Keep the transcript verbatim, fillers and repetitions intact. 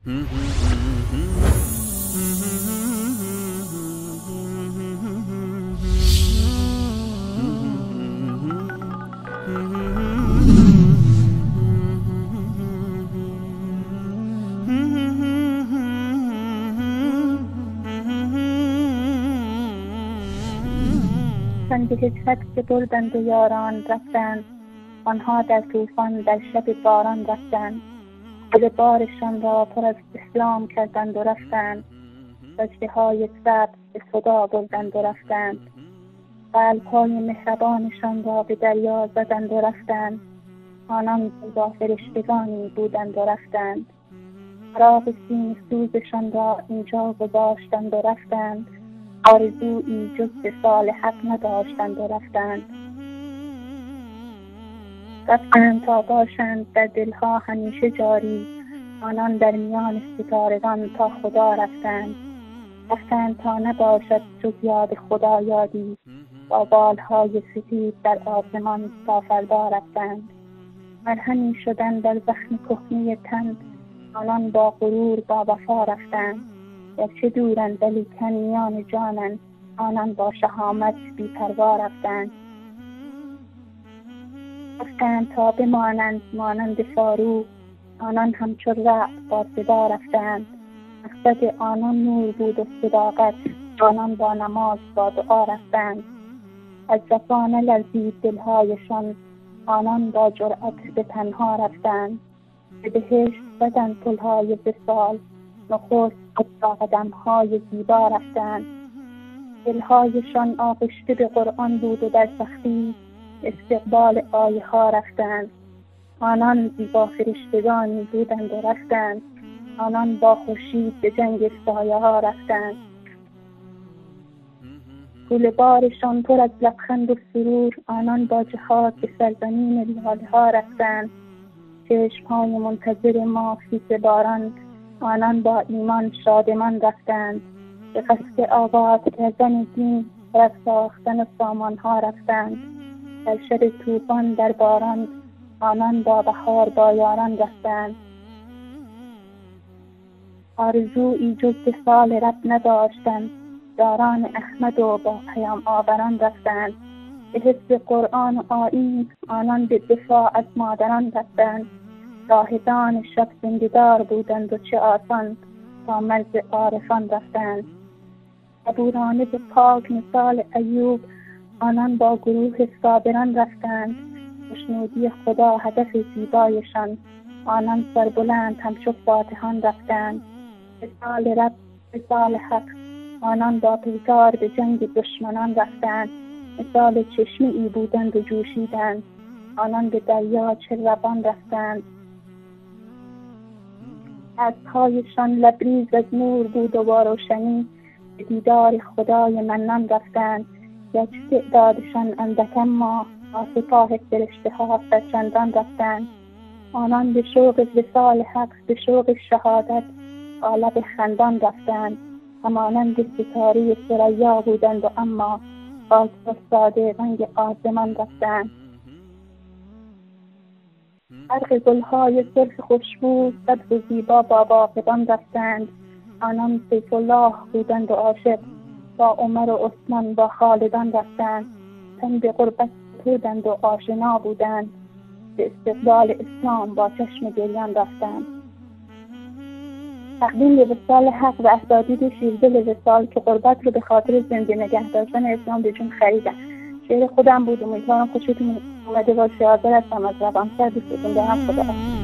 سنگ هجرت که بردند و یاران رفتند، آنها در طوفان در شب باران رفتند. دل بارشان را پر از اسلام کردند و رفتند، سجده های سبز به خدا بردند و رفتند. قلب‌های مهربانشان را به دریا زدند و رفتند، آنان با فرشتگانی بودند و رفتند. چراغ سینه سوزشان را اینجا گذاشتند و رفتند، آرزویی جز وصال حق نداشتند و رفتند. رفتند تا باشند در دلها همیشه جاری، آنان در میان ستارگان تا خدا رفتند. رفتند تا نباشد جز یاد خدا یادی، با بالهای سفید در آسمان تا فردا رفتند. مرهمی شدند در زخم کهنه تن، آنان با غرور با وفا رفتند. گرچه دورند ولی میان جانند، آنان با شهامت بی پروا رفتند. رفتند تا بمانند مانند فاروق، آنان همچو رعد با صدا رفتند. مقصد آنان نور بود و صداقت، آنان با نماز با دعا رفتند. از جفا نلرزید دلهایشان، آنان با جرأت به تنها رفتند. به بهشت زدند پلهای وصال، نخست با قدم‌های زیبا رفتند. دلهایشان آغشته به قرآن بود و در سختی استقبال آیه ها رفتند. آنان زیبا فرشتگانی بودند و رفتند، آنان با خورشید به جنگ سایه ها رفتند. گل بارشان پر از لبخند و سرور، آنان با جهاد به سرزمین لاله ها رفتند. چشم‌های منتظر ما خیس باران، آنان با ایمان شادمان رفتند. به قصد آباد کردن دین و ساختن سامانها رفتند. در شب طوفان در باران، آنان با بهار با یاران رفتند. آرزویی جز وصال رب نداشتند، یاران احمد و با پیام آوران رفتند. به حفظ قرآن و آیین، آنان به دفاع از مادران رفتند. زاهدان شب زنده‌دار بودند و چه آسان تا مرز عارفان رفتند. صبورانه به پاک مثال ایوب، آنان با گروه صابران رفتند. خوشنودی خدا هدف زیبایشان، آنان سربلند همچو فاتحان رفتند. مثال رب مثال حق، آنان با پیکار به جنگ دشمنان رفتند. مثال چشمه ای بودند و جوشیدند، آنان به دریا چه روان رفتند. دستهایشان لبریز از نور بود و با روشنی به دیدار خدای منان رفتند. گرچه تعدادشان اندک اما با سپاه فرشته ها سرچندان رفتند. آنان به شوق وصال حق به شوق شهادت با لب خندان رفتند. همانند ستاره ثریا بودند و اما با ساده رنگ آسمان رفتند. برق گلهای سرخ خوشبو سبز و زیبا با باغبان رفتند. آنان سیف الله بودند و عاشق، با عمر و عثمان با خالدان رفتند. تن به غربت بودند و آشنا بودند، به استقبال اسلام با چشم گریان رفتند. تقدیم به وصال حق و اساتید شیردل وصال که غربت رو به خاطر زنده نگه داشتن اسلام به جون خریدن. شعر خودم بود، امیدوارم خوشتون اومده باشه. حاضر هستم از روانسر دوستتون دارم. خدا